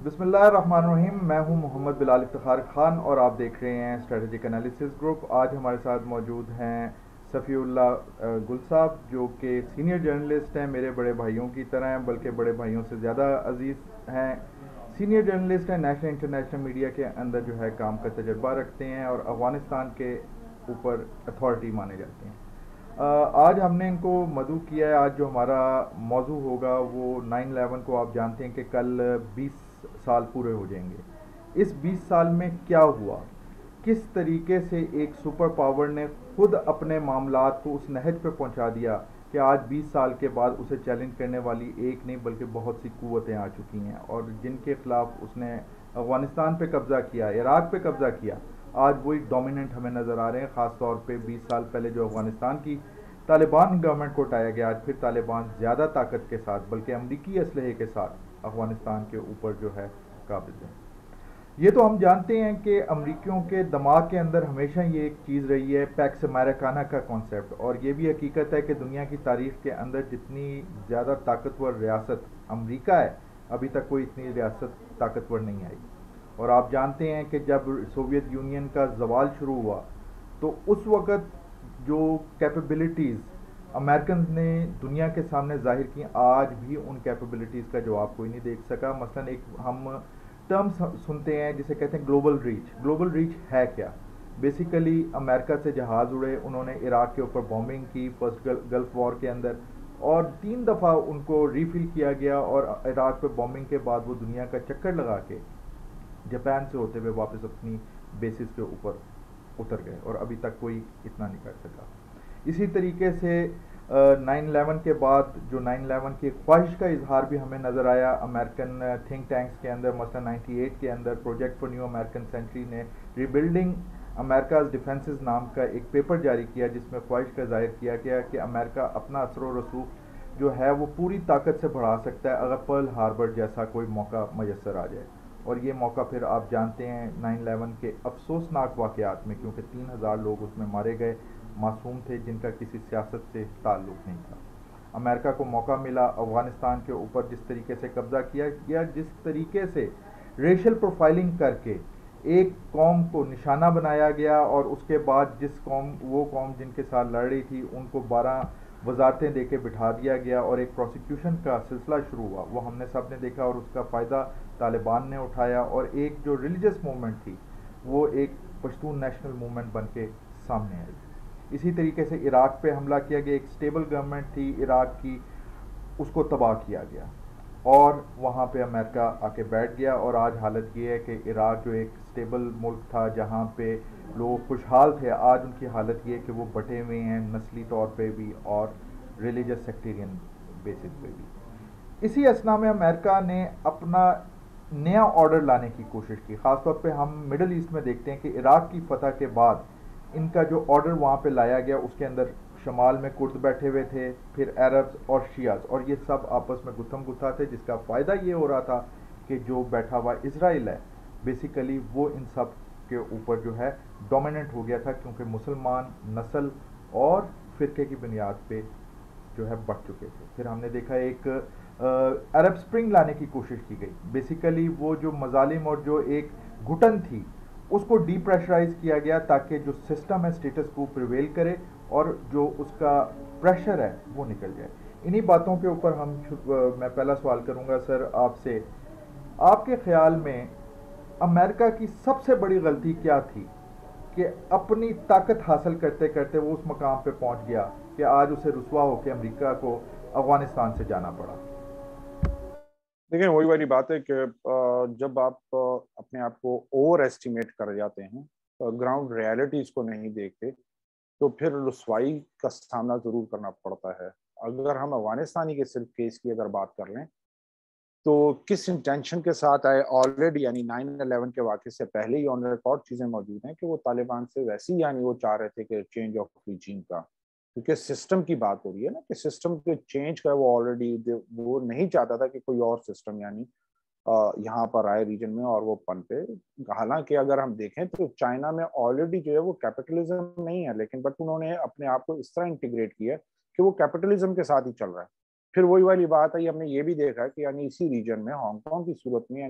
بسم اللہ الرحمن الرحیم. میں ہوں محمد بلال افتخار خان اور آپ دیکھ رہے ہیں اسٹریٹجک انالیسز گروپ. آج ہمارے ساتھ موجود ہیں صفی اللہ گل صاحب، جو کہ سینئر جرنلسٹ ہیں، میرے بڑے بھائیوں کی طرح ہیں، بلکہ بڑے بھائیوں سے زیادہ عزیز ہیں. سینئر جرنلسٹ ہیں، نیشنل انٹرنیشنل میڈیا کے اندر جو ہے کام کا تجربہ رکھتے ہیں اور افغانستان کے اوپر اتھارٹی مانے جاتے ہیں. آج ہم نے ان کو مدعو کیا ہے. آج جو ہمارا موضوع ہوگا وہ 9/11 کو، آپ جانتے ہیں کہ کل 20 سال پورے ہو جائیں گے. اس 20 سال میں کیا ہوا، کس طریقے سے ایک سپر پاور نے خود اپنے معاملات کو اس نہج پہ پہنچا دیا کہ آج 20 سال کے بعد اسے چیلنج کرنے والی ایک نہیں بلکہ بہت سی قوتیں آ چکی ہیں، اور جن کے خلاف اس نے افغانستان پہ قبضہ کیا، عراق پہ قبضہ کیا. آج وہی ڈومیننٹ ہمیں نظر آ رہے ہیں. خاص طور پہ 20 سال پہلے جو افغانستان کی طالبان گورنمنٹ کو اٹھایا گیا، آج پھر طالبان زیادہ طاقت کے ساتھ بلکہ امریکی اسلحے کے ساتھ افغانستان کے اوپر جو ہے قابض ہیں. یہ تو ہم جانتے ہیں کہ امریکیوں کے دماغ کے اندر ہمیشہ یہ ایک چیز رہی ہے، پیکس امیریکانا کا کانسیپٹ. اور یہ بھی حقیقت ہے کہ دنیا کی تاریخ کے اندر جتنی زیادہ طاقتور ریاست امریکہ ہے، ابھی تک کوئی اتنی ریاست طاقتور نہیں آئی. اور آپ جانتے ہیں کہ جب سوویت یونین کا زوال شروع ہوا تو اس وقت جو کیپیبلٹیز امریکنز نے دنیا کے سامنے ظاہر کی، آج بھی ان کیپیبلٹیز کا جواب کوئی نہیں دیکھ سکا. مثلا ایک ہم ٹرم سنتے ہیں جسے کہتے ہیں گلوبل ریچ. گلوبل ریچ ہے کیا؟ بیسیکلی امریکہ سے جہاز اڑے، انہوں نے عراق کے اوپر بومبنگ کی فرسٹ گلف وار کے اندر، اور 3 دفعہ ان کو ریفل کیا گیا، اور عراق پہ بومبنگ کے بعد وہ دنیا کا چکر لگا کے جاپان سے ہوتے ہوئے واپس اپنی بیسس کے اوپر اتر گئے، اور ابھی تک کوئی اتنا نہیں کر سکا. اسی طریقے سے 9/11 کے بعد جو 9/11 کی خواہش کا اظہار بھی ہمیں نظر آیا امریکن تھنک ٹینکس کے اندر. مثلا 98 کے اندر Project for New American Century نے ری بلڈنگ امریکاز ڈیفنسز نام کا ایک پیپر جاری کیا، جس میں خواہش کا ظاہر کیا گیا کہ امریکہ اپنا اثر و رسوخ جو ہے وہ پوری طاقت سے بڑھا سکتا ہے اگر پرل ہاربر جیسا کوئی موقع میسر آ جائے. اور یہ موقع پھر آپ جانتے ہیں 9/11 کے افسوسناک واقعات میں، کیونکہ 3,000 لوگ اس میں مارے گئے، معصوم تھے جن کا کسی سیاست سے تعلق نہیں تھا. امریکہ کو موقع ملا افغانستان کے اوپر جس طریقے سے قبضہ کیا گیا، جس طریقے سے ریشل پروفائلنگ کر کے ایک قوم کو نشانہ بنایا گیا، اور اس کے بعد وہ قوم جن کے ساتھ لڑ رہی تھی ان کو 12 وزارتیں دے کے بٹھا دیا گیا، اور ایک پروسیکیوشن کا سلسلہ شروع ہوا. وہ ہم نے سب نے دیکھا، اور اس کا فائدہ طالبان نے اٹھایا، اور ایک جو ریلیجس موومنٹ تھی وہ ایک پشتون نیشنل موومنٹ بن کے سامنے آئی. اسی طریقے سے عراق پہ حملہ کیا گیا. ایک سٹیبل گورنمنٹ تھی عراق کی، اس کو تباہ کیا گیا، اور وہاں پہ امریکہ آ کے بیٹھ گیا. اور آج حالت یہ ہے کہ عراق جو ایک سٹیبل ملک تھا جہاں پہ لوگ خوشحال تھے، آج ان کی حالت یہ ہے کہ وہ بٹے ہوئے ہیں نسلی طور پہ بھی اور ریلیجس سیکٹیرین بیسس پہ بھی. اسی اسنا میں امریکہ نے اپنا نیا آرڈر لانے کی کوشش کی. خاص طور پہ ہم مڈل ایسٹ میں دیکھتے ہیں کہ عراق کی فتح کے بعد ان کا جو آرڈر وہاں پہ لایا گیا، اس کے اندر شمال میں کرد بیٹھے ہوئے تھے، پھر عربز اور شیعز، اور یہ سب آپس میں گتھم گتھا تھے، جس کا فائدہ یہ ہو رہا تھا کہ جو بیٹھا ہوا اسرائیل ہے بیسیکلی وہ ان سب کے اوپر جو ہے ڈومیننٹ ہو گیا تھا، کیونکہ مسلمان نسل اور فرقے کی بنیاد پہ جو ہے بڑھ چکے تھے. پھر ہم نے دیکھا ایک عرب سپرنگ لانے کی کوشش کی گئی. بیسیکلی وہ جو مظالم اور جو ایک گھٹن تھی اس کو ڈی پریشرائز کیا گیا تاکہ جو سسٹم ہے اسٹیٹس کو پریویل کرے، اور جو اس کا پریشر ہے وہ نکل جائے. انہی باتوں کے اوپر میں پہلا سوال کروں گا سر آپ سے. آپ کے خیال میں امریکہ کی سب سے بڑی غلطی کیا تھی کہ اپنی طاقت حاصل کرتے کرتے وہ اس مقام پہ پہنچ گیا کہ آج اسے رسوا ہو کے امریکہ کو افغانستان سے جانا پڑا؟ دیکھیں، وہی والی بات ہے کہ جب آپ اپنے آپ کو اوور ایسٹیمیٹ کر جاتے ہیں، گراؤنڈ ریالٹیز کو نہیں دیکھتے، تو پھر رسوائی کا سامنا ضرور کرنا پڑتا ہے. اگر ہم افغانستانی کے صرف کیس کی اگر بات کر لیں تو کس انٹینشن کے ساتھ آئے، آلریڈی یعنی 9/11 کے واقعے سے پہلے ہی آن ریکارڈ چیزیں موجود ہیں کہ وہ طالبان سے ویسے ہی یعنی وہ چاہ رہے تھے کہ چینج آف ریجیم کا، کیونکہ سسٹم کی بات ہو رہی ہے نا کہ سسٹم کے چینج کا وہ آلریڈی وہ نہیں چاہتا تھا کہ کوئی اور سسٹم یعنی یہاں پر آئے ریجن میں اور وہ پن پہ. حالانکہ اگر ہم دیکھیں تو چائنا میں آلریڈی جو ہے وہ کیپٹلزم نہیں ہے، لیکن بٹ انہوں نے اپنے آپ کو اس طرح انٹیگریٹ کیا کہ وہ کیپٹلزم کے ساتھ ہی چل رہا ہے. پھر وہی والی بات ہے، ہم نے یہ بھی دیکھا کہ یعنی اسی ریجن میں ہانگ کانگ کی صورت میں یعنی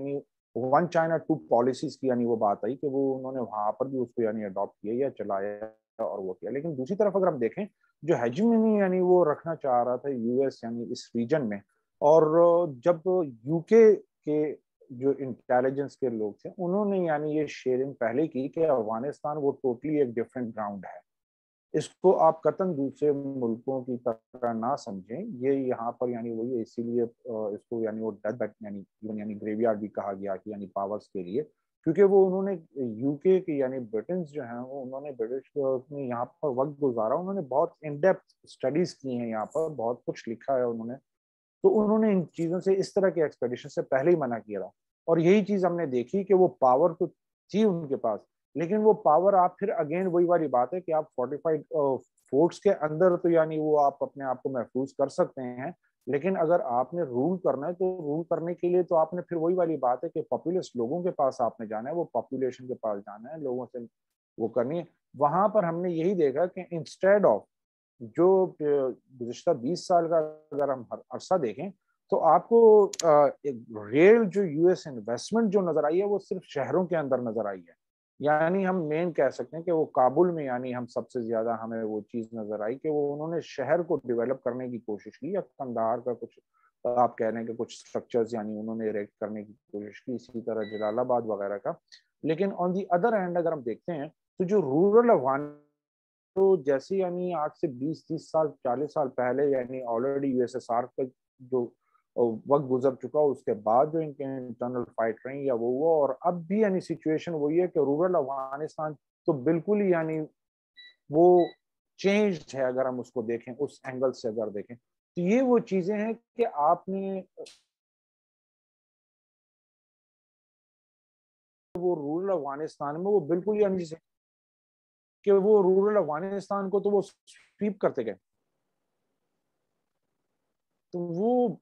वन चाइना टू पॉलिसीज की यानी वो बात आई कि वो उन्होंने वहां पर भी उसको यानी अडॉप्ट किया या चलाया और वो किया। लेकिन दूसरी तरफ अगर हम देखें, जो हेजिमनी यानी वो रखना चाह रहा था यूएस यानी इस रीजन में, और जब यूके के जो इंटेलिजेंस के लोग थे उन्होंने यानी ये शेयरिंग पहले की कि अफगानिस्तान वो टोटली एक डिफरेंट ग्राउंड है, इसको आप कतन दूसरे मुल्कों की तरह ना समझें, ये यहाँ पर यानी वही है, इसीलिए इसको यानी वो डेथ बेड यानी ग्रेवयार्ड भी कहा गया कि यानी पावर्स के लिए, क्योंकि वो उन्होंने यूके के यानी ब्रिटेन जो है वो उन्होंने ब्रिटिश में यहाँ पर वक्त गुजारा, उन्होंने बहुत इन डेप्थ स्टडीज की हैं, यहाँ पर बहुत कुछ लिखा है उन्होंने, तो उन्होंने इन चीजों से इस तरह के एक्सपेडिशन से पहले ही मना किया था। और यही चीज हमने देखी कि वो पावर तो थी उनके पास, लेकिन वो पावर आप फिर अगेन वही वाली बात है कि आप फोर्टिफाइड फोर्ट्स के अंदर तो यानी वो आप अपने आप को महफूज कर सकते हैं, लेकिन अगर आपने रूल करना है तो रूल करने के लिए तो आपने फिर वही वाली बात है कि पॉपुलस लोगों के पास आपने जाना है, वो पॉपुलेशन के पास जाना है, लोगों से वो करनी है। वहां पर हमने यही देखा कि इंस्टेड ऑफ जो गुज़िश्ता 20 साल का अगर हम अरसा देखें तो आपको एक रियल जो यूएस इन्वेस्टमेंट जो नजर आई है वो सिर्फ शहरों के अंदर नजर आई है। यानी हम मेन कह सकते हैं कि वो काबुल में यानी हम सबसे ज्यादा हमें वो चीज नजर आई कि वो उन्होंने शहर को डेवलप करने की कोशिश की, या कंधार का कुछ आप कह रहे हैं कि कुछ स्ट्रक्चर्स यानी उन्होंने इरेक्ट करने की कोशिश की, इसी तरह जलालाबाद वगैरह का। लेकिन ऑन दी अदर हैंड अगर हम देखते हैं तो जो रूरल अफगान, तो जैसे यानी आज से 20-30 साल 40 साल पहले यानी ऑलरेडी यूएसएसआर का जो वक्त गुजर चुका, उसके बाद जो इनके इंटरनल फाइट रही या वो हुआ, और अब भी यानी सिचुएशन वही है कि रूरल अफगानिस्तान तो बिल्कुल ही यानी वो चेंज है। अगर हम उसको देखें उस एंगल से अगर देखें तो ये वो चीजें हैं कि आपने वो रूरल अफगानिस्तान में वो बिल्कुल यानी कि वो रूरल अफगानिस्तान को तो वो स्वीप करते गए। तो वो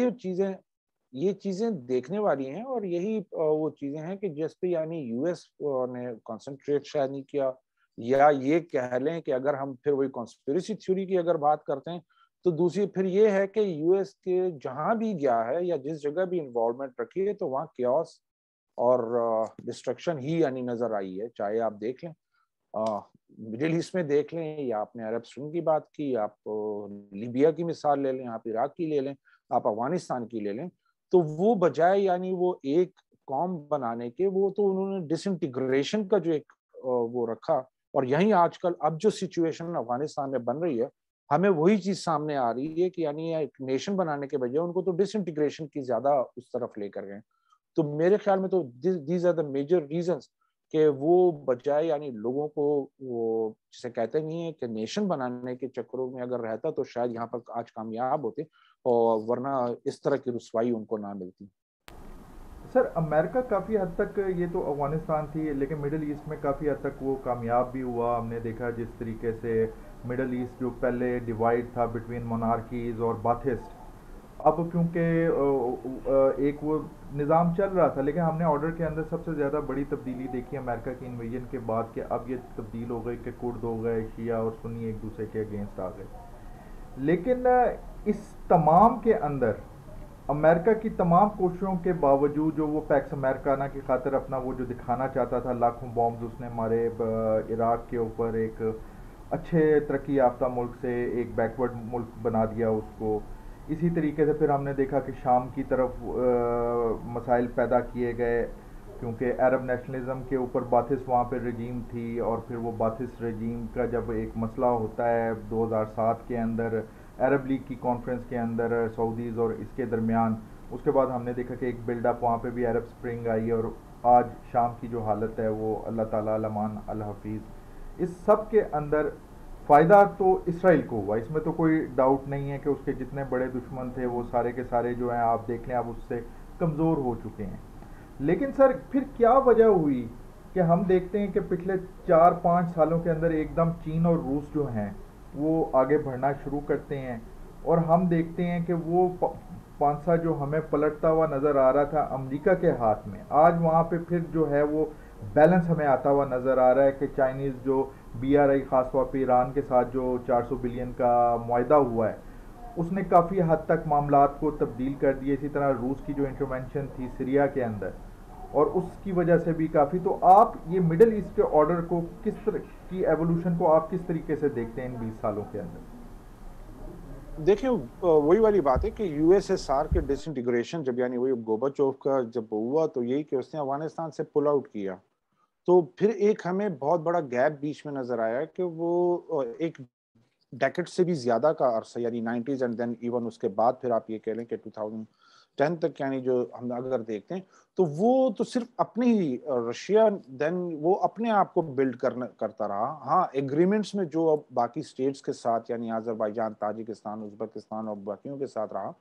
ये चीजें देखने वाली हैं, और यही वो चीजें हैं कि जिस पे यानी यूएस ने कंसंट्रेट शायद नहीं किया, या ये कह लें कि अगर हम फिर वही कॉन्स्पिरेसी थ्योरी की अगर बात करते हैं तो दूसरी फिर ये है कि यूएस के जहां भी गया है या जिस जगह भी इन्वॉल्वमेंट रखी है तो वहाँ क्योस और डिस्ट्रक्शन ही यानी नजर आई है। चाहे आप देख लें मिडिल ईस्ट में देख लें, या आपने अरब स्प्रिंग की बात की, आप लीबिया की मिसाल ले लें, आप इराक की ले लें, आप अफगानिस्तान की ले लें, तो वो बजाय यानी वो एक कौम बनाने के वो तो उन्होंने डिसइंटीग्रेशन का जो एक वो रखा। और यही आजकल अब जो सिचुएशन अफगानिस्तान में बन रही है, हमें वही चीज सामने आ रही है कि यानी एक नेशन बनाने के बजाय उनको तो डिसइंटीग्रेशन की ज्यादा उस तरफ लेकर गए। तो मेरे ख्याल में तो these are the major reasons कि वो बजाय यानी लोगों को वो जिसे कहते नहीं है कि नेशन बनाने के चक्करों में अगर रहता तो शायद यहाँ पर आज कामयाब होते, और वरना इस तरह की रुसवाई उनको ना मिलती। सर अमेरिका काफ़ी हद तक, ये तो अफगानिस्तान थी, लेकिन मिडल ईस्ट में काफ़ी हद तक वो कामयाब भी हुआ। हमने देखा जिस तरीके से मिडल ईस्ट जो पहले डिवाइड था बिटवीन मोनार्कीज और बाथिस्ट, अब क्योंकि एक वो निज़ाम चल रहा था, लेकिन हमने ऑर्डर के अंदर सबसे ज़्यादा बड़ी तब्दीली देखी अमेरिका की इन्वेजन के बाद कि अब ये तब्दील हो गई कि कुर्द हो गए, शिया और सुन्नी एक दूसरे के अगेंस्ट आ गए। लेकिन इस तमाम के अंदर अमेरिका की तमाम कोशिशों के बावजूद जो वो पैक्स अमेरिकाना की खातिर अपना वो जो दिखाना चाहता था, लाखों बॉम्ब्स उसने मारे इराक के ऊपर, एक अच्छे तरक्की याफ्ता मुल्क से एक बैकवर्ड मुल्क बना दिया उसको। इसी तरीके से फिर हमने देखा कि शाम की तरफ मसाइल पैदा किए गए, क्योंकि अरब नेशनलिज्म के ऊपर बाथिस वहाँ पे रजीम थी, और फिर वो बाथिस रजीम का जब एक मसला होता है 2007 के अंदर अरब लीग की कॉन्फ्रेंस के अंदर सऊदीज़ और इसके दरमियान, उसके बाद हमने देखा कि एक बिल्डअप वहाँ पे भी अरब स्प्रिंग आई, और आज शाम की जो हालत है वो अल्लाह ताला अमान अल हफीज़। इस सब के अंदर फ़ायदा तो इसराइल को हुआ, इसमें तो कोई डाउट नहीं है कि उसके जितने बड़े दुश्मन थे वो सारे के सारे जो हैं आप देख लें अब उससे कमज़ोर हो चुके हैं। लेकिन सर फिर क्या वजह हुई कि हम देखते हैं कि पिछले 4-5 सालों के अंदर एकदम चीन और रूस जो हैं वो आगे बढ़ना शुरू करते हैं, और हम देखते हैं कि वो पांसा जो हमें पलटता हुआ नज़र आ रहा था अमेरिका के हाथ में, आज वहाँ पे फिर जो है वो बैलेंस हमें आता हुआ नज़र आ रहा है कि चाइनीज़ जो BRI ख़ास तौर पे ईरान के साथ जो 400 बिलियन का मुआहदा हुआ है उसने काफ़ी हद तक मामलात को तब्दील कर दिए। इसी तरह रूस की जो इंटरवेंशन थी सीरिया के अंदर, اور اس کی وجہ سے بھی کافی. تو آپ یہ مڈل ایسٹ کے آرڈر کو کس طرح کی ایوولوشن کو آپ کس طریقے سے دیکھتے ہیں ان 20 سالوں کے اندر؟ دیکھیں وہی والی بات ہے کہ یو ایس ایس آر کے ڈس انٹیگریشن جب یعنی وہی گورباچوف کا جب ہوا تو یہی کہ اس نے افغانستان سے پل آؤٹ کیا. تو پھر ایک ہمیں بہت بڑا گیپ بیچ میں نظر آیا کہ وہ ایک ڈیکٹ سے بھی زیادہ کا عرصہ یعنی 90s اینڈ دین ایون اس کے بعد پھر آپ یہ کہہ لیں کہ 2010 تک یعنی جو ہم اگر دیکھتے ہیں تو وہ تو صرف اپنی ہی رشیا دین وہ اپنے آپ کو بلڈ کرتا رہا. ہاں ایگریمنٹس میں جو اب باقی سٹیٹس کے ساتھ یعنی آذربائیجان تاجکستان ازبکستان اور باقیوں کے ساتھ رہا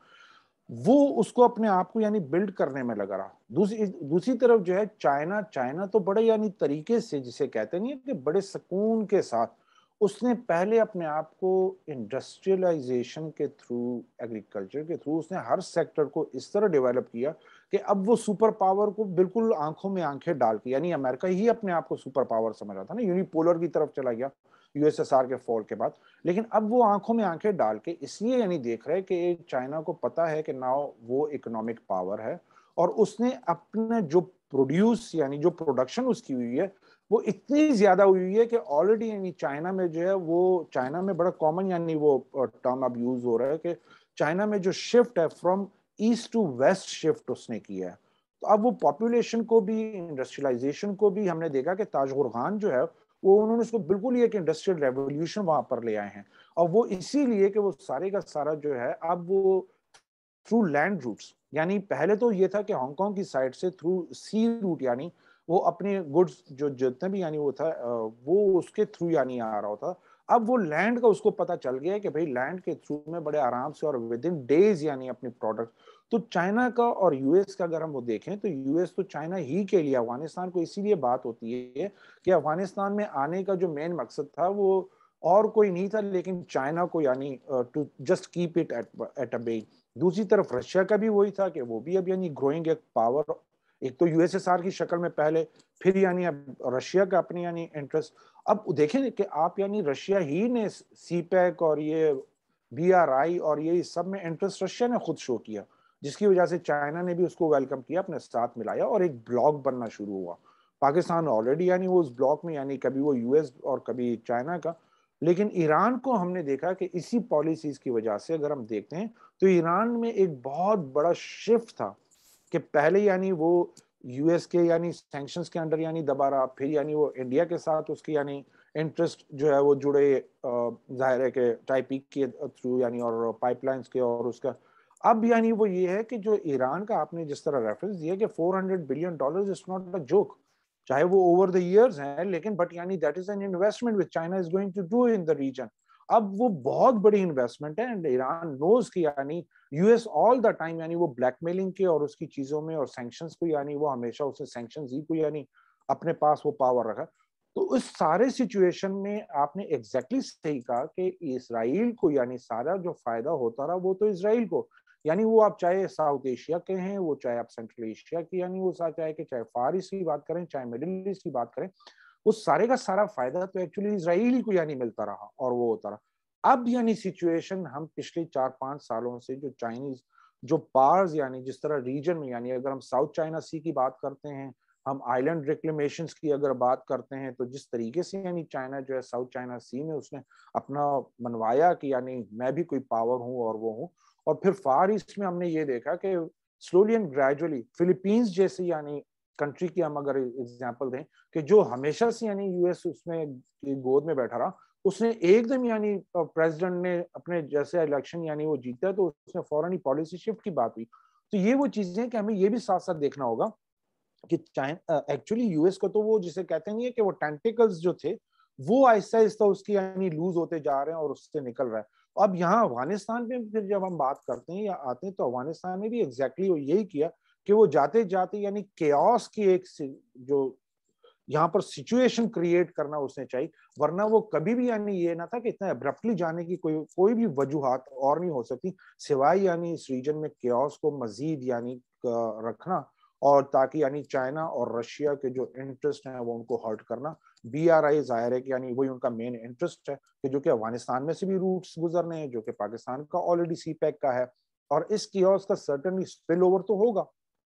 وہ اس کو اپنے آپ کو یعنی بلڈ کرنے میں لگا رہا. دوسری طرف جو ہے چائنا تو بڑے یعنی طریقے سے جسے کہتے نہیں کہ بڑے سکون کے ساتھ اس نے پہلے اپنے آپ کو انڈسٹریلائزیشن کے تھرو ایگریکلچر کے تھرو اس نے ہر سیکٹر کو اس طرح ڈیولپ کیا کہ اب وہ سپر پاور کو بالکل آنکھوں میں آنکھیں ڈال کے یعنی امریکہ ہی اپنے آپ کو سپر پاور سمجھ رہا تھا نا یونی پولر کی طرف چلا گیا یو ایس ایس آر کے فال کے بعد. لیکن اب وہ آنکھوں میں آنکھیں ڈال کے اس لیے یعنی دیکھ رہے کہ چائنا کو پتا ہے کہ ناؤ وہ اکنامک پاور ہے اور اس نے اپنا جو پروڈیوس یعنی جو پروڈکشن اس کی ہوئی ہے وہ اتنی زیادہ ہوئی ہے کہ آلریڈی یعنی چائنا میں جو ہے وہ چائنا میں بڑا کامن یعنی وہ ٹرم اب یوز ہو رہا ہے کہ چائنا میں جو شفٹ ہے from east to west shift اس نے کیا ہے. تو اب وہ پاپولیشن کو بھی انڈسٹریلائزیشن کو بھی ہم نے دیکھا کہ تاج غرغان جو ہے وہ انہوں نے اس کو بالکل یہ کہ انڈسٹریل ریولیوشن وہاں پر لے آئے ہیں اور وہ اسی لیے کہ وہ سارے کا سارا جو ہے اب وہ تھرو لینڈ روٹس یعنی پہلے تو یہ تھا کہ ہانگ کانگ کی سائڈ سے تھرو سی روٹ یعنی وہ اپنے گڈز جو جتنے بھی یعنی وہ تھا وہ اس کے تھرو یعنی آ رہا ہوتا. اب وہ لینڈ کا اس کو پتا چل گیا کہ بھئی لینڈ کے تھرو میں بڑے آرام سے اور ود ان ڈیز یعنی اپنی پروڈکٹ. تو چائنا کا اور یو ایس کا اگر ہم وہ دیکھیں تو یو ایس تو چائنا ہی کے لیے افغانستان کو اسی لیے بات ہوتی ہے کہ افغانستان میں آنے کا جو مین مقصد تھا وہ اور کوئی نہیں تھا لیکن چائنا کو یعنی to just keep it at a bay. دوسری طرف رشیا کا بھی وہی تھا کہ وہ بھی اب یعنی گروئنگ ایک پاور ایک تو یو ایس ایس آر کی شکل میں پہلے پھر یعنی اب رشیا کا اپنی یعنی انٹرسٹ. اب دیکھیں کہ آپ یعنی رشیا ہی نے سی پیک اور یہ بی آر آئی اور یہ سب میں انٹرسٹ رشیا نے خود شو کیا جس کی وجہ سے چائنا نے بھی اس کو ویلکم کیا اپنے ساتھ ملایا اور ایک بلاک بننا شروع ہوا. پاکستان آلریڈی یعنی وہ اس بلاک میں یعنی کبھی وہ یو ایس اور کبھی چائنا کا. لیکن ایران کو ہم نے دیکھا کہ اسی پالیسیز کی وجہ سے اگر ہم دیکھتے ہیں تو ایران میں ایک بہت بڑا شفٹ تھا کہ پہلے یعنی وہ یو ایس کے یعنی سینکشنز کے انڈر یعنی دبا رہا پھر یعنی وہ انڈیا کے ساتھ اس کی یعنی انٹرسٹ جو ہے وہ جڑے ظاہر ہے کہ ٹائپک کے تھرو یعنی اور پائپ لائنز کے اور اس کا. اب یعنی وہ یہ ہے کہ جو ایران کا آپ نے جس طرح ریفرنس دیا کہ $400 billion is not a joke چاہے وہ اوور دا ایئرز ہیں لیکن بٹ یعنی that is an investment which China is going to do in the region. اب وہ بہت بڑی انویسٹمنٹ ہے اینڈ ایران نوز کی یعنی U S all the time یعنی وہ بلیک میلنگ کے اور اس کی چیزوں میں اور سینکشنز کو یعنی وہ ہمیشہ اسے سینکشنز ہی کو یعنی اپنے پاس وہ پاور رکھا. تو اس سارے سچویشن میں آپ نے ایگزیکٹلی صحیح کہا کہ اسرائیل کو یعنی سارا جو فائدہ ہوتا رہا وہ تو اسرائیل کو یعنی وہ آپ چاہے ساؤتھ ایشیا کے ہیں وہ چاہے آپ سینٹرل ایشیا کی یعنی وہ چاہے کہ چاہے فار ایسٹ کی بات کریں چاہے مڈل ایسٹ کی بات کریں وہ سارے کا سارا فائدہ تو ایکچولی اسرائیل کو یعنی ملتا رہا اور وہ ہوتا رہا. اب یعنی سچویشن ہم پچھلے 4-5 سالوں سے جو چائنیز جو پارز یعنی جس طرح ریجن میں یعنی اگر ہم ساؤتھ چائنا سی کی بات کرتے ہیں ہم آئلینڈ ریکلیمیشنز کی اگر بات کرتے ہیں تو جس طریقے سے یعنی چائنا جو ہے ساؤتھ چائنا سی میں اس نے اپنا منوایا کہ یعنی میں بھی کوئی پاور ہوں اور وہ ہوں. اور پھر فار ایسٹ میں ہم نے یہ دیکھا کہ سلولی اینڈ گریجولی فلپینز جیسی یعنی کنٹری کی ہم اگر ایگزامپل دیں کہ جو ہمیشہ سے یعنی یو ایس اس میں گود میں بیٹھا رہا اس نے ایک دم یعنی پریزیڈنٹ نے اپنے جیسے الیکشن یعنی وہ جیتا تو اس نے فوراً ہی پالیسی شفٹ کی بات ہوئی. تو یہ وہ چیزیں کہ ہمیں یہ بھی ساتھ ساتھ دیکھنا ہوگا کہ ایکچولی یو ایس کو تو وہ جسے کہتے ہیں کہ وہ ٹینٹیکلز جو تھے وہ آہستہ آہستہ اس کی یعنی لوز ہوتے جا رہے ہیں اور اس سے نکل رہا ہے. اب یہاں افغانستان میں پھر جب ہم بات کرتے ہیں یا آتے ہیں تو افغانستان میں بھی ایگزیکٹلی وہ یہی کیا کہ وہ جاتے جاتے یعنی کیوس کی ایک جو یہاں پر سچویشن کریٹ کرنا اس نے چاہیے ورنہ وہ کبھی بھی یعنی یہ نہ تھا کہ اتنا ابرپٹلی جانے کی کوئی بھی وجوہات اور نہیں ہو سکتی سوائے یعنی اس ریجن میں کیوس کو مزید یعنی رکھنا اور تاکہ یعنی چائنا اور رشیا کے جو انٹرسٹ ہیں وہ ان کو ہرٹ کرنا. بی آر آئی ظاہر ہے کہ یعنی وہی ان کا مین انٹرسٹ ہے کہ جو کہ افغانستان میں سے بھی روٹس گزرنے ہیں جو کہ پاکستان کا آلریڈی سی پیک کا ہے اور اس کیوس کا سرٹنلی سپل اوور تو ہوگا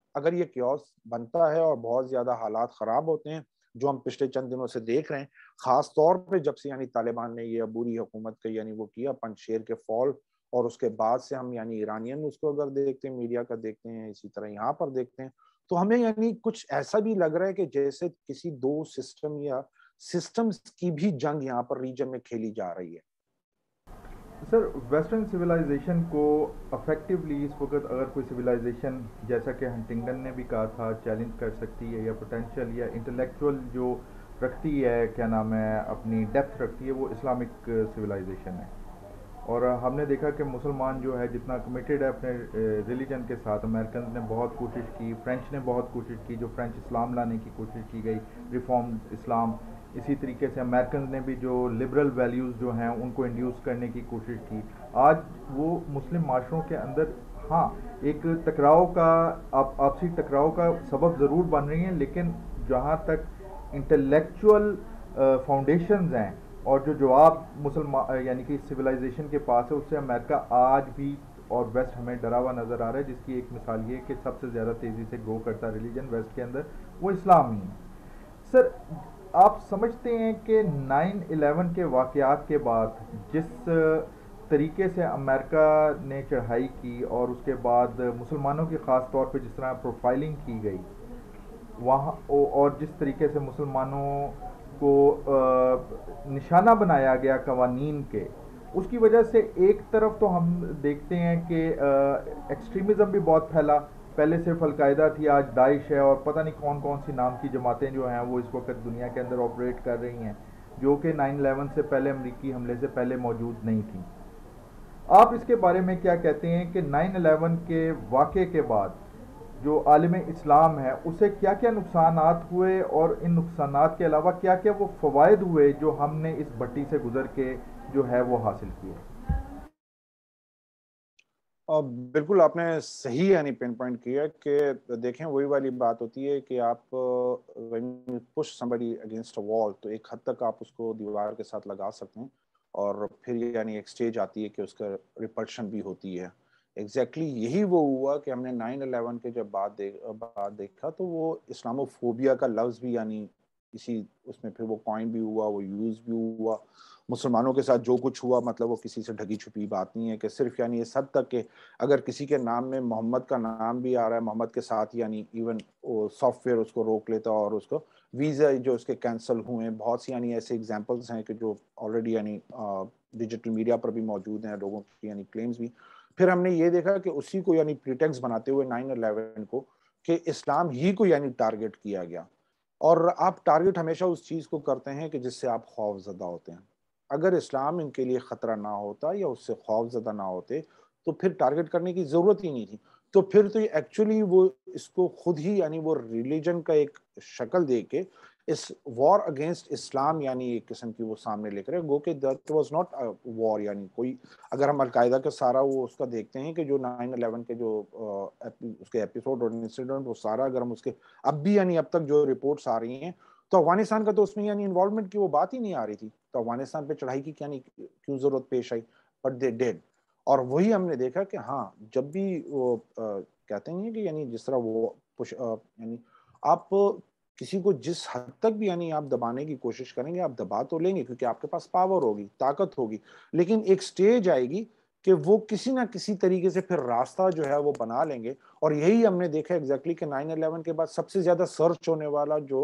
اگر یہ کیوس بنتا ہے اور بہت زیادہ حالات خراب ہوتے ہیں جو ہم پچھلے چند دنوں سے دیکھ رہے ہیں، خاص طور پہ جب سے یعنی طالبان نے یہ عبوری حکومت کا یعنی وہ کیا پنجشیر کے فال، اور اس کے بعد سے ہم یعنی ایرانین اس کو اگر دیکھتے ہیں، میڈیا کا دیکھتے ہیں، اسی طرح یہاں پر دیکھتے ہیں، تو ہمیں یعنی کچھ ایسا بھی لگ رہا ہے کہ جیسے کسی دو سسٹم یا سسٹمز کی بھی جنگ یہاں پر ریجن میں کھیلی جا رہی ہے۔ سر ویسٹرن سویلائزیشن کو افیکٹولی اس وقت اگر کوئی سویلائزیشن، جیسا کہ ہنٹنگن نے بھی کہا تھا، چیلنج کر سکتی ہے یا پوٹینشیل یا انٹلیکچوئل جو رکھتی ہے، کیا نام ہے، اپنی ڈیپتھ رکھتی ہے، وہ اسلامک سویلائزیشن ہے۔ اور ہم نے دیکھا کہ مسلمان جو ہے جتنا کمیٹیڈ ہے اپنے ریلیجن کے ساتھ، امریکنز نے بہت کوشش کی، فرینچ نے بہت کوشش کی، جو فرینچ اسلام لانے کی کوشش کی گئی، ریفارم اسلام، اسی طریقے سے امریکنز نے بھی جو لبرل ویلیوز جو ہیں ان کو انڈیوس کرنے کی کوشش کی۔ آج وہ مسلم معاشروں کے اندر ہاں ایک ٹکراؤ کا، آپسی ٹکراؤ کا سبب ضرور بن رہی ہیں، لیکن جہاں تک انٹلیکچوئل فاؤنڈیشنز ہیں اور جو جواب مسلمان یعنی کہ سویلائزیشن کے پاس ہے، اس سے امریکہ آج بھی اور ویسٹ ہمیں ڈرا ہوا نظر آ رہا ہے، جس کی ایک مثال یہ ہے کہ سب سے زیادہ تیزی سے گرو کرتا ریلیجن ویسٹ کے اندر وہ اسلام ہی ہے۔ سر آپ سمجھتے ہیں کہ 9/11 کے واقعات کے بعد جس طریقے سے امریکہ نے چڑھائی کی اور اس کے بعد مسلمانوں کی خاص طور پہ جس طرح پروفائلنگ کی گئی وہاں، اور جس طریقے سے مسلمانوں کو نشانہ بنایا گیا قوانین کے، اس کی وجہ سے ایک طرف تو ہم دیکھتے ہیں کہ ایکسٹریمزم بھی بہت پھیلا، پہلے صرف القاعدہ تھی، آج داعش ہے اور پتہ نہیں کون کون سی نام کی جماعتیں جو ہیں وہ اس وقت دنیا کے اندر آپریٹ کر رہی ہیں، جو کہ 9/11 سے پہلے، امریکی حملے سے پہلے موجود نہیں تھیں۔ آپ اس کے بارے میں کیا کہتے ہیں کہ 9/11 کے واقعے کے بعد جو عالم اسلام ہے اسے کیا کیا نقصانات ہوئے، اور ان نقصانات کے علاوہ کیا کیا وہ فوائد ہوئے جو ہم نے اس بٹی سے گزر کے جو ہے وہ حاصل کیے؟ بالکل آپ نے صحیح یعنی پن پوائنٹ کیا کہ دیکھیں وہی والی بات ہوتی ہے کہ آپ push somebody against a wall تو ایک حد تک آپ اس کو دیوار کے ساتھ لگا سکتے ہیں، اور پھر یعنی ایک سٹیج آتی ہے کہ اس کا ریپلشن بھی ہوتی ہے۔ ایگزیکٹلی یہی وہ ہوا کہ ہم نے 9/11 کے جب بعد دیکھا تو وہ اسلاموفوبیا کا لفظ بھی یعنی اسی اس میں پھر وہ کوائن بھی ہوا، وہ یوز بھی ہوا۔ مسلمانوں کے ساتھ جو کچھ ہوا مطلب وہ کسی سے ڈھکی چھپی بات نہیں ہے، کہ صرف یعنی اس حد تک کہ اگر کسی کے نام میں محمد کا نام بھی آ رہا ہے، محمد کے ساتھ یعنی ایون سافٹ ویئر اس کو روک لیتا اور اس کو ویزا جو اس کے کینسل ہوئے ہیں، بہت سی یعنی ایسے ایگزامپلس ہیں کہ جو آلریڈی یعنی ڈیجیٹل میڈیا پر بھی موجود ہیں، لوگوں کی یعنی کلیمز بھی۔ پھر ہم نے یہ دیکھا کہ اسی کو یعنی پریٹیکس بناتے ہوئے 9/11 کو کہ اسلام ہی کو یعنی ٹارگٹ کیا گیا، اور آپ ٹارگٹ ہمیشہ اس چیز کو کرتے ہیں کہ جس سے آپ خوف زدہ ہوتے ہیں۔ اگر اسلام ان کے لیے خطرہ نہ ہوتا یا اس سے خوف زدہ نہ ہوتے تو پھر ٹارگٹ کرنے کی ضرورت ہی نہیں تھی۔ تو پھر تو ایکچولی وہ اس کو خود ہی یعنی وہ ریلیجن کا ایک شکل دے کے اس وار اگینسٹ اسلام یعنی ایک قسم کی وہ سامنے لے کر گو کہ دیٹ واز ناٹ وار، یعنی کوئی اگر ہم القاعدہ کا سارا وہ اس کا دیکھتے ہیں کہ جو 9/11 کے جو اس کے ایپیسوڈ اور انسیڈنٹ وہ سارا اگر ہم اس کے اب بھی یعنی اب تک جو رپورٹس آ رہی ہیں تو افغانستان کا تو اس میں یعنی انوالومنٹ کی وہ بات ہی نہیں آ رہی تھی، تو افغانستان پہ چڑھائی کی کیوں ضرورت پیش آئی، بٹ دے ڈیڈ۔ اور وہی ہم نے دیکھا کہ ہاں جب بھی وہ کہتے ہیں کہ یعنی جس طرح وہ یعنی آپ کسی کو جس حد تک بھی یعنی آپ دبانے کی کوشش کریں گے آپ دبا تو لیں گے کیونکہ آپ کے پاس پاور ہوگی، طاقت ہوگی، لیکن ایک سٹیج آئے گی کہ وہ کسی نہ کسی طریقے سے پھر راستہ جو ہے وہ بنا لیں گے۔ اور یہی ہم نے دیکھا ایگزیکٹلی کہ 9/11 کے بعد سب سے زیادہ سرچ ہونے والا جو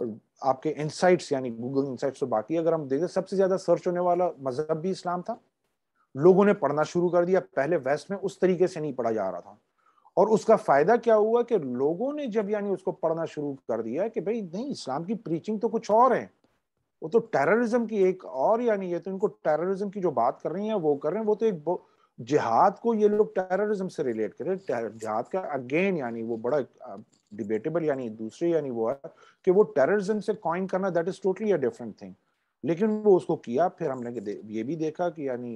آپ کے انسائٹس یعنی گوگل انسائٹس تو باقی اگر ہم دیکھیں سب سے زیادہ سرچ ہونے والا مذہب بھی اسلام تھا۔ لوگوں نے پڑھنا شروع کر دیا، پہلے ویسٹ میں اس طریقے سے نہیں پڑھا جا رہا تھا، اور اس کا فائدہ کیا ہوا کہ لوگوں نے جب یعنی اس کو پڑھنا شروع کر دیا کہ بھئی نہیں اسلام کی پریچنگ تو کچھ اور ہے، وہ تو ٹیررزم کی ایک اور یعنی یہ تو ان کو ٹیررزم کی جو بات کر رہی ہیں وہ کر رہے ہیں، وہ تو ایک جہاد کو یہ لوگ ٹیررزم سے ریلیٹ کریں، جہاد کا اگین یعنی وہ بڑا ڈیبیٹیبل یعنی دوسری یعنی وہ ہے کہ وہ ٹیررزم سے کوائن کرنا that is totally a different thing, لیکن وہ اس کو کیا۔ پھر ہم نے یہ بھی دیکھا کہ یعنی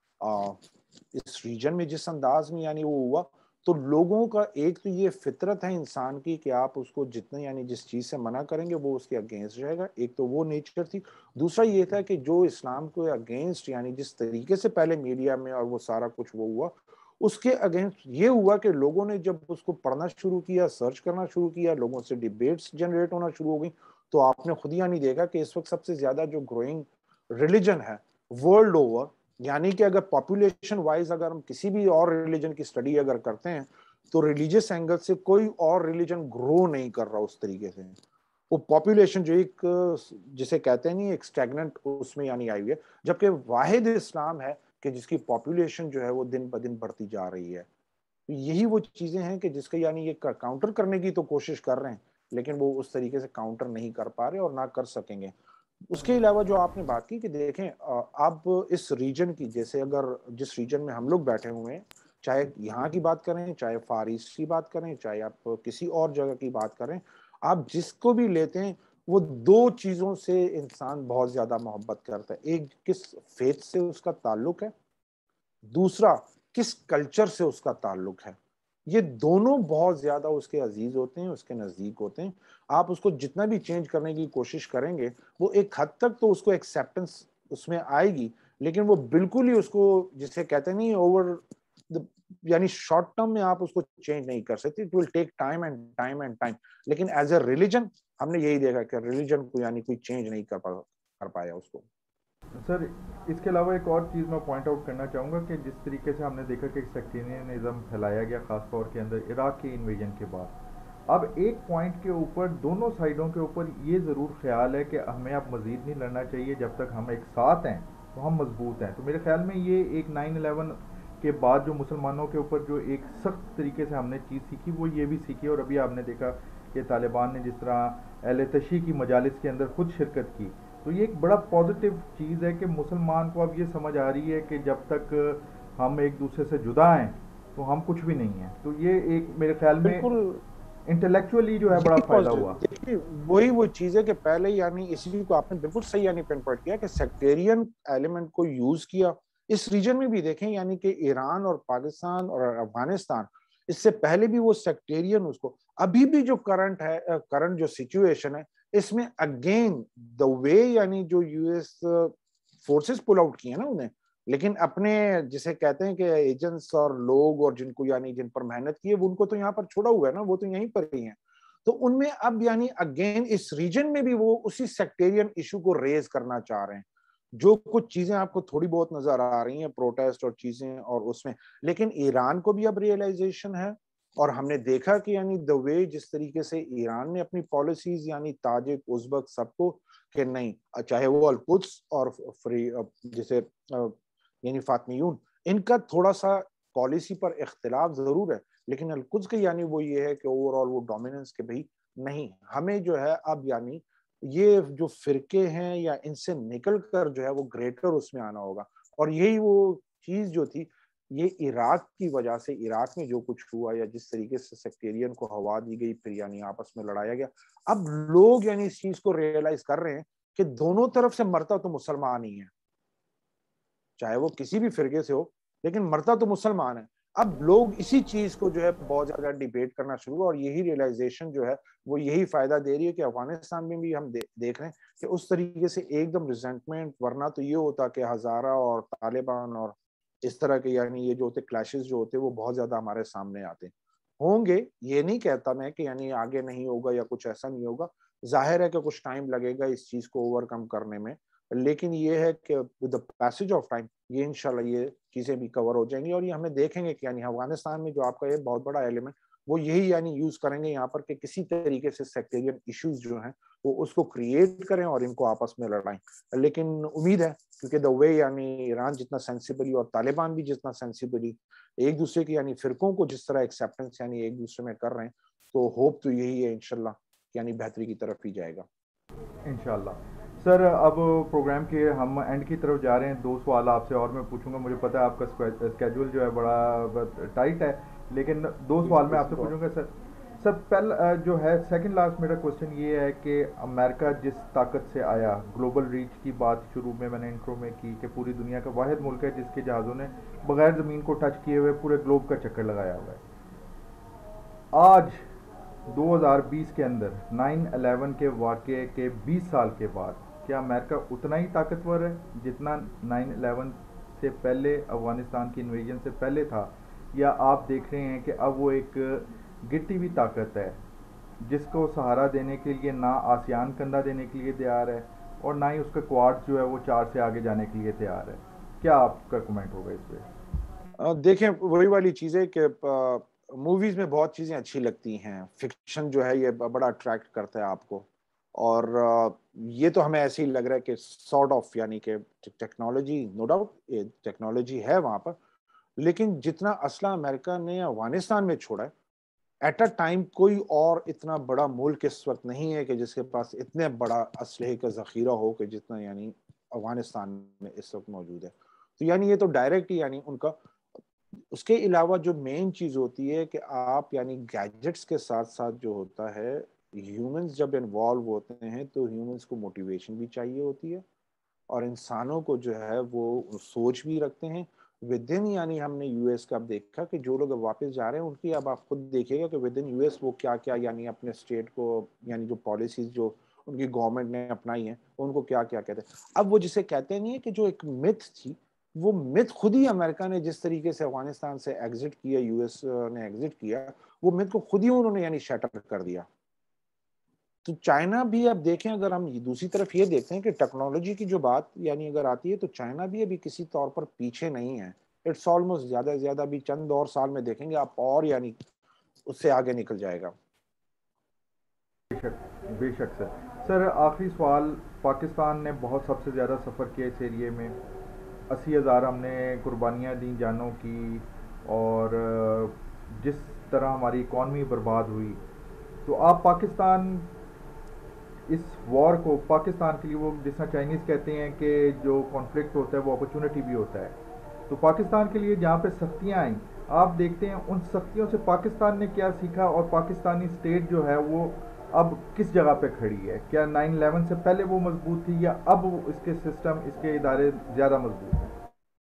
اس ریجن میں جس انداز میں یعنی وہ ہوا تو لوگوں کا ایک تو یہ فطرت ہے انسان کی کہ آپ اس کو جتنے یعنی جس چیز سے منع کریں گے وہ اس کے اگینسٹ رہے گا، ایک تو وہ نیچر تھی۔ دوسرا یہ تھا کہ جو اسلام کو اگینسٹ یعنی جس طریقے سے پہلے میڈیا میں اور وہ سارا کچھ وہ ہوا اس کے اگینسٹ یہ ہوا کہ لوگوں نے جب اس کو پڑھنا شروع کیا، سرچ کرنا شروع کیا، لوگوں سے ڈیبیٹس جنریٹ ہونا شروع ہو گئی، تو آپ نے خود ہی نہیں دیکھا کہ اس وقت سب سے زیادہ جو گروئنگ ریلیجن ہے ورلڈ اوور، یعنی کہ اگر پاپولیشن وائز اگر ہم کسی بھی اور ریلیجن کی اسٹڈی اگر کرتے ہیں تو ریلیجیس اینگل سے کوئی اور ریلیجن گرو نہیں کر رہا اس طریقے سے. وہ پاپولیشن جو ایک جسے کہتے ہیں نہیں ایک اسٹیگننٹ اس میں یعنی آئی ہوئی ہے، جبکہ واحد اسلام ہے کہ جس کی پاپولیشن جو ہے وہ دن بدن بڑھتی جا رہی ہے. یہی وہ چیزیں ہیں کہ جس کا یعنی یہ کاؤنٹر کرنے کی تو کوشش کر رہے ہیں، لیکن وہ اس طریقے سے کاؤنٹر نہیں کر پا رہے اور نہ کر سکیں گے. اس کے علاوہ جو آپ نے بات کی کہ دیکھیں اب اس ریجن کی، جیسے اگر جس ریجن میں ہم لوگ بیٹھے ہوئے ہیں، چاہے یہاں کی بات کریں، چاہے فار ایسٹ کی بات کریں، چاہے آپ کسی اور جگہ کی بات کریں، آپ جس کو بھی لیتے ہیں وہ دو چیزوں سے انسان بہت زیادہ محبت کرتا ہے. ایک کس فیتھ سے اس کا تعلق ہے، دوسرا کس کلچر سے اس کا تعلق ہے. یہ دونوں بہت زیادہ اس کے عزیز ہوتے ہیں، اس کے نزدیک ہوتے ہیں. آپ اس کو جتنا بھی چینج کرنے کی کوشش کریں گے وہ ایک حد تک تو اس کو ایکسیپٹنس اس میں آئے گی، لیکن وہ بالکل ہی اس کو جسے کہتے ہیں نہیں اوور یعنی شارٹ ٹرم میں آپ اس کو چینج نہیں کر سکتے. It will take time and time and time. لیکن ایز اے ریلیجن ہم نے یہی دیکھا کہ ریلیجن کو یعنی کوئی چینج نہیں کر پایا اس کو. سر اس کے علاوہ ایک اور چیز میں پوائنٹ آؤٹ کرنا چاہوں گا کہ جس طریقے سے ہم نے دیکھا کہ سیکٹیرینزم پھیلایا گیا خاص طور کے اندر عراق کے انویژن کے بعد، اب ایک پوائنٹ کے اوپر دونوں سائڈوں کے اوپر یہ ضرور خیال ہے کہ ہمیں اب مزید نہیں لڑنا چاہیے، جب تک ہم ایک ساتھ ہیں تو ہم مضبوط ہیں. تو میرے خیال میں یہ ایک 9/11 کے بعد جو مسلمانوں کے اوپر جو ایک سخت طریقے سے ہم نے چیز سیکھی وہ یہ بھی سیکھی. اور ابھی آپ نے دیکھا کہ طالبان نے جس طرح اہل تشیع کی مجالس کے اندر خود شرکت کی، تو یہ ایک بڑا پازیٹیو چیز ہے کہ مسلمان کو اب یہ سمجھ آ رہی ہے کہ جب تک ہم ایک دوسرے سے جدا ہیں تو ہم کچھ بھی نہیں ہیں. تو یہ ایک میرے خیال میں انٹلیکچولی جو ہے بڑا فائدہ ہوا. وہی وہ چیز ہے کہ پہلے یعنی اسی کو آپ نے بالکل صحیح یعنی پن پوائنٹ کیا کہ سیکٹیرین ایلیمنٹ کو یوز کیا. اس ریجن میں بھی دیکھیں یعنی کہ ایران اور پاکستان اور افغانستان اس سے پہلے بھی وہ سیکٹیرین اس کو ابھی بھی جو کرنٹ جو سچویشن ہے اس میں اگین دا وے یعنی جو U S forces pull out کی ہیں نا انہیں، لیکن اپنے جسے کہتے ہیں کہ ایجنٹس اور لوگ اور جن کو یعنی جن پر محنت کی ہے ان کو تو یہاں پر چھوڑا ہوا ہے نا، وہ تو یہیں پر ہی ہیں. تو ان میں اب یعنی اگین اس ریجن میں بھی وہ اسی سیکٹیرین ایشو کو ریز کرنا چاہ رہے ہیں. جو کچھ چیزیں آپ کو تھوڑی بہت نظر آ رہی ہیں پروٹیسٹ اور چیزیں اور اس میں، لیکن ایران کو بھی اب ریئلائزیشن ہے. اور ہم نے دیکھا کہ یعنی دا وے جس طریقے سے ایران نے اپنی پالیسیز یعنی تاجک ازبک سب کو کہ نہیں، چاہے وہ القدس اور فری جسے یعنی فاطمیون، ان کا تھوڑا سا پالیسی پر اختلاف ضرور ہے، لیکن القدس کے یعنی وہ یہ ہے کہ اوور آل وہ ڈومیننس کے بھائی نہیں، ہمیں جو ہے اب یعنی یہ جو فرقے ہیں یا ان سے نکل کر جو ہے وہ گریٹر اس میں آنا ہوگا. اور یہی وہ چیز جو تھی یہ عراق کی وجہ سے، عراق میں جو کچھ ہوا یا جس طریقے سے سیکٹیرین کو ہوا دی گئی پھر یعنی آپس میں لڑایا گیا، اب لوگ یعنی اس چیز کو ریئلائز کر رہے ہیں کہ دونوں طرف سے مرتا تو مسلمان ہی ہے، چاہے وہ کسی بھی فرقے سے ہو لیکن مرتا تو مسلمان ہے. اب لوگ اسی چیز کو جو ہے بہت زیادہ ڈیبیٹ کرنا شروع ہوا اور یہی ریئلائزیشن جو ہے وہ یہی فائدہ دے رہی ہے کہ افغانستان میں بھی ہم دیکھ رہے ہیں کہ اس طریقے سے ایک دم ریزنٹمنٹ، ورنہ تو یہ ہوتا کہ ہزارہ اور طالبان اور اس طرح کے یعنی یہ جو ہوتے کلیشز جو ہوتے وہ بہت زیادہ ہمارے سامنے آتے ہوں گے. یہ نہیں کہتا میں کہ یعنی آگے نہیں ہوگا یا کچھ ایسا نہیں ہوگا، ظاہر ہے کہ کچھ ٹائم لگے گا اس چیز کو اوور کم کرنے میں، لیکن یہ ہے کہ with the passage of time یہ انشاءاللہ یہ چیزیں بھی کور ہو جائیں گی. اور یہ ہمیں دیکھیں گے کہ یعنی افغانستان میں جو آپ کا یہ بہت بڑا ایلیمنٹ وہ یہی یعنی یوز کریں گے یہاں پر کہ کسی طریقے سے سیکٹیرین ایشوز جو ہیں وہ اس کو کریٹ کریں اور ان کو آپس میں لڑائیں. لیکن امید ہے کیونکہ دا وے یعنی ایران جتنا سینسیبلی اور طالبان بھی جتنا سینسیبلی ایک دوسرے کی یعنی فرقوں کو جس طرح ایکسیپٹنس یعنی ایک دوسرے میں کر رہے ہیں، تو ہوپ تو یہی ہے انشاءاللہ یعنی بہتری کی طرف ہی جائے گا انشاءاللہ. سر اب پروگرام کے ہم اینڈ کی طرف جا رہے ہیں. 2 سوال آپ سے اور میں پوچھوں گا. مجھے پتا ہے آپ کا اسکیجول جو ہے بڑا ٹائٹ ہے، لیکن 2 سوال میں آپ سے پوچھوں گا. سر پہلا جو ہے سیکنڈ لاسٹ میرا کوشچن یہ ہے کہ امریکہ جس طاقت سے آیا، گلوبل ریچ کی بات شروع میں نے انٹرو میں کی کہ پوری دنیا کا واحد ملک ہے جس کے جہازوں نے بغیر زمین کو ٹچ کیے ہوئے پورے گلوب کا چکر لگایا ہوا ہے. آج 2020 کے اندر 9/11 کے واقعے کے 20 سال کے بعد کیا امریکہ اتنا ہی طاقتور ہے جتنا 9/11 سے پہلے افغانستان کی انویژن سے پہلے تھا، یا آپ دیکھ رہے ہیں کہ اب وہ ایک گرتی ہوئی طاقت ہے جس کو سہارا دینے کے لیے نہ آسیان کندھا دینے کے لیے تیار ہے اور نہ ہی اس کا کوارڈ جو ہے وہ 4 سے آگے جانے کے لیے تیار ہے؟ کیا آپ کا کمنٹ ہوگا اس پہ؟ دیکھیں وہی والی چیز ہے کہ موویز میں بہت چیزیں اچھی لگتی ہیں، فکشن جو ہے یہ بڑا اٹریکٹ کرتا ہے آپ کو، اور یہ تو ہمیں ایسے ہی لگ رہا ہے کہ سارٹ آف یعنی کہ ٹیکنالوجی، نو ڈاؤٹ ٹیکنالوجی ہے وہاں پر، لیکن جتنا اسلحہ امریکہ نے افغانستان میں چھوڑا ہے ایٹ اے ٹائم، کوئی اور اتنا بڑا ملک اس وقت نہیں ہے کہ جس کے پاس اتنے بڑا اسلحے کا ذخیرہ ہو کہ جتنا یعنی افغانستان میں اس وقت موجود ہے. تو یعنی یہ تو ڈائریکٹ ہی یعنی ان کا. اس کے علاوہ جو مین چیز ہوتی ہے کہ آپ یعنی گیجٹس کے ساتھ ساتھ جو ہوتا ہے، ہیومنز جب انوالو ہوتے ہیں تو ہیومنز کو موٹیویشن بھی چاہیے ہوتی ہے، اور انسانوں کو جو ہے وہ سوچ بھی رکھتے ہیں ود ان. یعنی ہم نے یو ایس کا اب دیکھا کہ جو لوگ اب واپس جا رہے ہیں ان کی، اب آپ خود دیکھیے گا کہ ود ان یو ایس وہ کیا کیا یعنی اپنے اسٹیٹ کو یعنی جو پالیسیز جو ان کی گورنمنٹ نے اپنائی ہیں ان کو کیا کیا کہتے ہیں. اب وہ جسے کہتے نہیں ہے کہ جو ایک متھ تھی، وہ متھ خود ہی امریکہ نے جس طریقے سے افغانستان سے ایگزٹ کیا، یو ایس نے ایگزٹ کیا، وہ متھ کو خود ہی انہوں نے یعنی شیٹر کر دیا. تو چائنا بھی اب دیکھیں، اگر ہم دوسری طرف یہ دیکھتے ہیں کہ ٹیکنالوجی کی جو بات یعنی اگر آتی ہے تو چائنا بھی ابھی کسی طور پر پیچھے نہیں ہے. اٹس آلموسٹ زیادہ سے زیادہ بھی چند اور سال میں دیکھیں گے آپ اور یعنی اس سے آگے نکل جائے گا. بے شک بے شک سر. سر آخری سوال، پاکستان نے بہت سب سے زیادہ سفر کیا اس ایریے میں، 80,000 ہم نے قربانیاں دیں جانوں کی، اور جس طرح ہماری اکانومی برباد ہوئی، تو آپ پاکستان اس وار کو پاکستان کے لیے، وہ جس طرح چائنیز کہتے ہیں کہ جو کانفلکٹ ہوتا ہے وہ اپرچونٹی بھی ہوتا ہے، تو پاکستان کے لیے جہاں پہ سختیاں آئیں، آپ دیکھتے ہیں ان سختیوں سے پاکستان نے کیا سیکھا، اور پاکستانی اسٹیٹ جو ہے وہ اب کس جگہ پہ کھڑی ہے؟ کیا 9/11 سے پہلے وہ مضبوط تھی، یا اب اس کے سسٹم، اس کے ادارے زیادہ مضبوط ہیں؟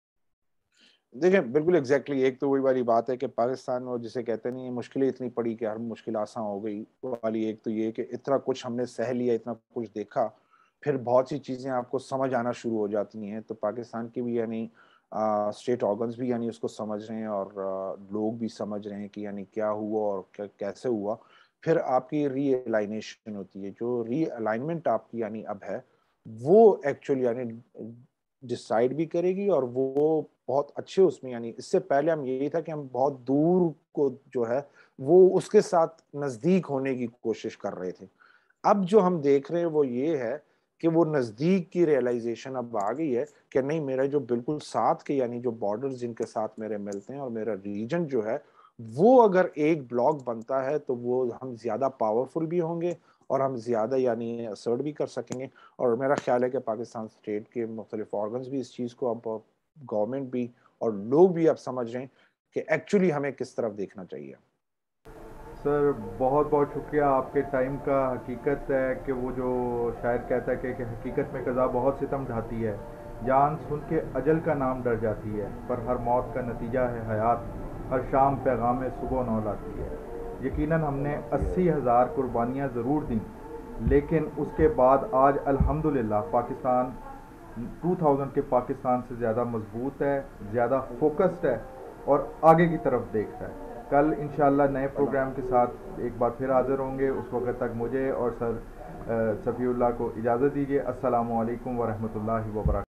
دیکھیں بالکل ایگزیکٹلی، ایک تو وہی والی بات ہے کہ پاکستان وہ جسے کہتے نہیں مشکلیں اتنی پڑی کہ ہر مشکل آسان ہو گئی والی. ایک تو یہ کہ اتنا کچھ ہم نے سہ لیا، اتنا کچھ دیکھا، پھر بہت سی چیزیں آپ کو سمجھ آنا شروع ہو جاتی ہیں. تو پاکستان کی بھی یعنی اسٹیٹ آرگنز بھی یعنی اس کو سمجھ رہے ہیں، اور لوگ بھی سمجھ رہے ہیں کہ یعنی کیا ہوا اور کیسے ہوا. پھر آپ کی ری الائنیشن ہوتی ہے، جو ری الائنمنٹ آپ کی یعنی اب ہے وہ ایکچولی یعنی ڈسائیڈ بھی کرے گی، اور وہ بہت اچھے اس میں یعنی اس سے پہلے ہم یہی تھا کہ ہم بہت دور کو جو ہے وہ اس کے ساتھ نزدیک ہونے کی کوشش کر رہے تھے. اب جو ہم دیکھ رہے ہیں وہ یہ ہے کہ وہ نزدیک کی ریئلائزیشن اب آ گئی ہے کہ نہیں، میرا جو بالکل ساتھ کے یعنی جو بارڈرز جن کے ساتھ میرے ملتے ہیں اور میرا ریجن جو ہے وہ اگر ایک بلاک بنتا ہے تو وہ ہم زیادہ پاورفل بھی ہوں گے اور ہم زیادہ یعنی اسرٹ بھی کر سکیں گے. اور میرا خیال ہے کہ پاکستان اسٹیٹ کے مختلف آرگنز بھی اس چیز کو، اب گورنمنٹ بھی اور لوگ بھی اب سمجھ رہے ہیں کہ ایکچولی ہمیں کس طرف دیکھنا چاہیے. سر بہت بہت شکریہ آپ کے ٹائم کا. حقیقت ہے کہ وہ جو شاعر کہتا ہے کہ حقیقت میں قضا بہت ستم ڈھاتی ہے، جان سن کے اجل کا نام ڈر جاتی ہے، پر ہر موت کا نتیجہ ہے حیات، ہر شام پیغام صبح نو لاتی ہے. یقیناً ہم نے 80,000 قربانیاں ضرور دیں، لیکن اس کے بعد آج الحمدللہ پاکستان 2000 کے پاکستان سے زیادہ مضبوط ہے، زیادہ فوکسڈ ہے، اور آگے کی طرف دیکھ رہا ہے. کل انشاءاللہ نئے پروگرام کے ساتھ ایک بار پھر حاضر ہوں گے. اس وقت تک مجھے اور سر صفی اللہ کو اجازت دیجیے. السلام علیکم ورحمۃ اللہ وبرکاتہ.